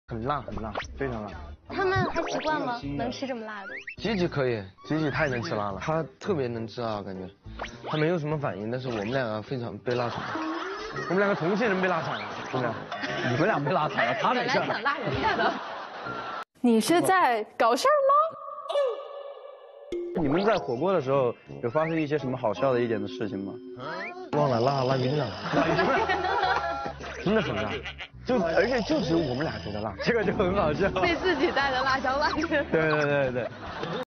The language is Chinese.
很辣，非常辣。 他们还习惯吗？能吃这么辣的？ 吉吉可以，吉吉太能吃辣了，他特别能吃辣，感觉他没有什么反应，但是我们两个非常被辣惨了，我们两个同性人被辣惨了，真的。 你们俩被辣惨了，他没事。 本来想辣人家的。 你是在搞事儿吗？ 你们在火锅的时候有发生一些什么好笑的一点的事情吗？ 忘了辣晕了，真的很辣，而且就只有我们俩觉得辣， 这个就很好笑。 被自己带的辣椒辣。 对。